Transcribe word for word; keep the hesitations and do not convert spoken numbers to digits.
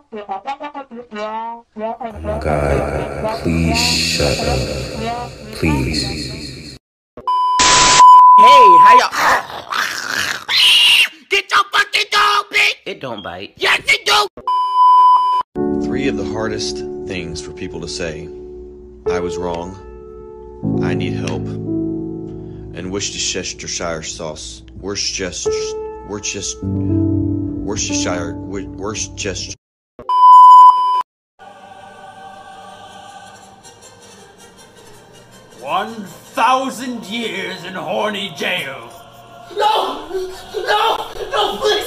Oh my God, please shut up. Please. Hey, how y'all? Get your fucking dog, bitch! It don't bite. Yes, it do! Three of the hardest things for people to say. I was wrong. I need help. And Worcestershire sauce. Worcestershire. Worcestershire. Worcestershire. Worcestershire. One thousand years in horny jail. No! No! No, please!